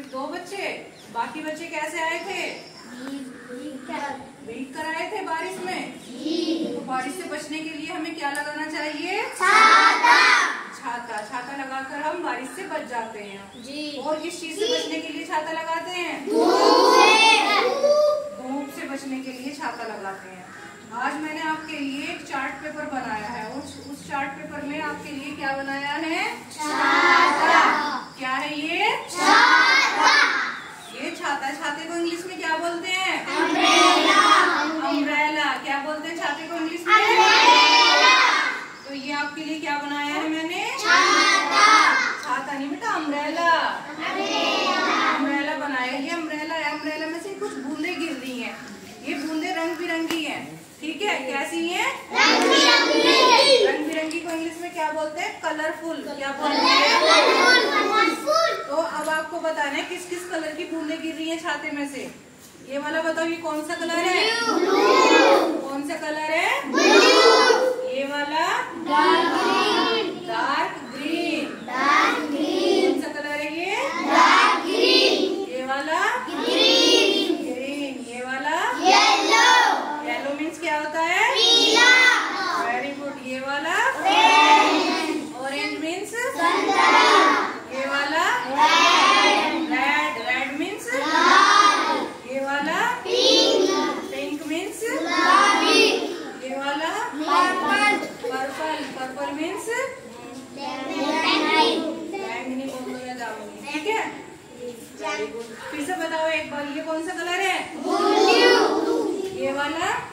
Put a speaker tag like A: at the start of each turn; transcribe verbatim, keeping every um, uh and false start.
A: दो बच्चे। बाकी बच्चे कैसे आए थे? भीग कर आए थे बारिश में। तो बारिश से बचने के लिए हमें क्या लगाना चाहिए? छाता। छाता छाता लगाकर हम बारिश से बच जाते हैं जी। और किस चीज से बचने के लिए छाता लगाते हैं? धूप से। धूप से बचने के लिए छाता लगाते हैं। आज मैंने आपके लिए एक चार्ट पेपर बनाया है। उस उस चार्ट पेपर में आपके लिए क्या बनाया है? छाता। क्या है ये? छाता। ये छाता। छाते को इंग्लिश में क्या बोलते हैं? अम्ब्रेला। अम्ब्रेला। क्या बोलते हैं छाते को इंग्लिश में? अम्ब्रेला। तो ये आपके लिए क्या बनाया है मैंने? छाता। छाता नहीं बेटा, अम्ब्रेला। अम्ब्रेला बनाया। ये अम्ब्रेला है। अम्ब्रेला में से कुछ बूंदे गिर रही हैं। ये बूंदे रंग बिरंगी हैं। ठीक है, कैसी है? रंग बिरंगी। रंग बिरंगी को इंग्लिश में क्या बोलते हैं? कलरफुल। क्या बोलते हैं? तो अब आपको बताना है किस किस कलर की बूंदें गिर रही हैं छाते में से। ये वाला बताओ, ये कौन सा कलर है? कौन सा कलर है? ये वाला dark green. Dark green. Dark green. कौन सा कलर है ये? Dark green. ये वाला ग्रीन। ग्रीन। ये वाला येलो। येलो मीन्स क्या होता है? पीला। Very good. ये वाला ऑरेंज। ऑरेंज मीन्स संतरा। ये वाला रेड। रेड। रेड मीन्स लाल। ये वाला पिंक। पिंक मीन्स गुलाबी। ये वाला पर्पल। पर्पल। पर्पल मीन्स बैंगनी। बैंगनी बोलूंगा जामुनी। ठीक है, वेरी गुड। फिर से बताओ एक बार, ये कौन सा कलर है? ब्लू। ये वाला